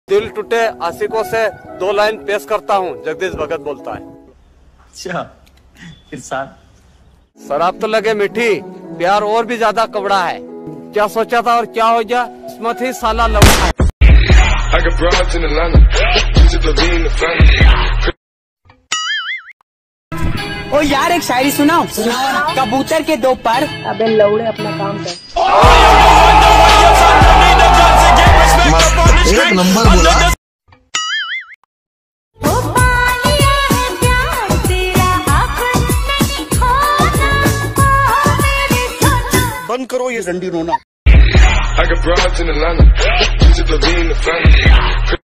दिल टूटे आशिकों से 2 लाइन पेश करता हूँ। जगदीश भगत बोलता है। अच्छा इरशाद। शराब तो लगे मीठी, प्यार और भी ज्यादा कबड़ा है। क्या सोचा था और क्या हो गया, किस्मत ही साला लौटा है। ओ यार एक शायरी सुनाओ। कबूतर के 2 पर। अबे लौड़े अपना काम कर। एक नंबर बोला। बंद करो ये रंडी रोना। I got broads in Atlanta.